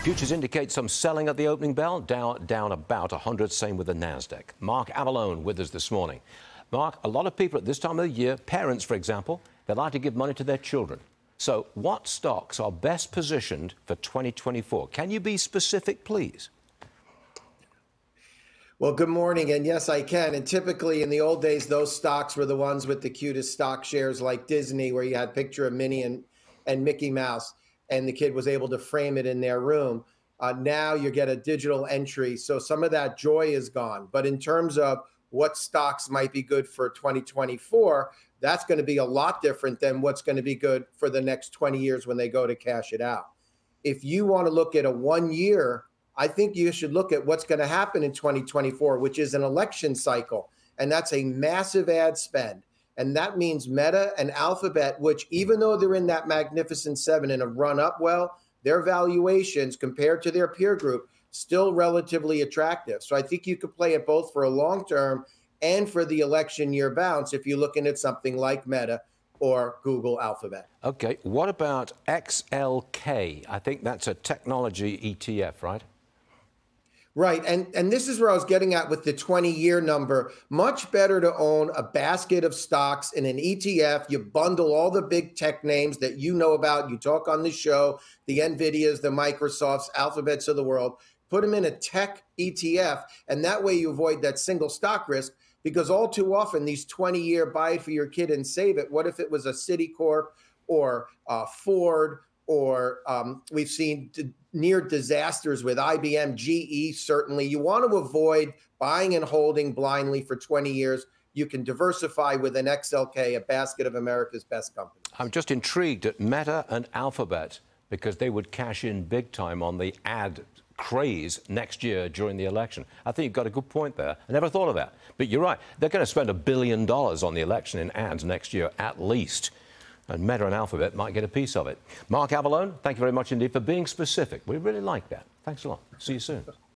Futures indicate some selling at the opening bell, down about 100, same with the Nasdaq. Mark Avallone with us this morning. Mark, a lot of people at this time of the year, parents, for example, they like to give money to their children. So what stocks are best positioned for 2024? Can you be specific, please? Well, good morning. And yes, I can. And typically in the old days, those stocks were the ones with the cutest stock shares like Disney, where you had a picture of Minnie and Mickey Mouse, and the kid was able to frame it in their room. Now you get a digital entry. So some of that joy is gone. But in terms of what stocks might be good for 2024, that's going to be a lot different than what's going to be good for the next 20 years when they go to cash it out. If you want to look at a 1 year, I think you should look at what's going to happen in 2024, which is an election cycle. And that's a massive ad spend. And that means Meta and Alphabet, which even though they're in that Magnificent Seven and have run up well, their valuations compared to their peer group still relatively attractive. So I think you could play it both for a long term and for the election year bounce if you're looking at something like Meta or Google Alphabet. Okay, what about XLK? I think that's a technology ETF, right? Right. And this is where I was getting at with the 20-year number. Much better to own a basket of stocks in an ETF. You bundle all the big tech names that you know about. You talk on the show, the NVIDIAs, the Microsofts, Alphabets of the world. Put them in a tech ETF. And that way you avoid that single stock risk, because all too often these 20-year buy it for your kid and save it. What if it was a Citicorp or Ford? Or we've seen near disasters with IBM, GE, certainly. You want to avoid buying and holding blindly for 20 years. You can diversify with an XLK, a basket of America's best companies. I'm just intrigued at Meta and Alphabet because they would cash in big time on the ad craze next year during the election. I think you've got a good point there. I never thought of that. But you're right. They're going to spend $1 billion on the election in ads next year at least. And Meta and Alphabet might get a piece of it. Mark Avallone, thank you very much indeed for being specific. We really like that. Thanks a lot. See you soon.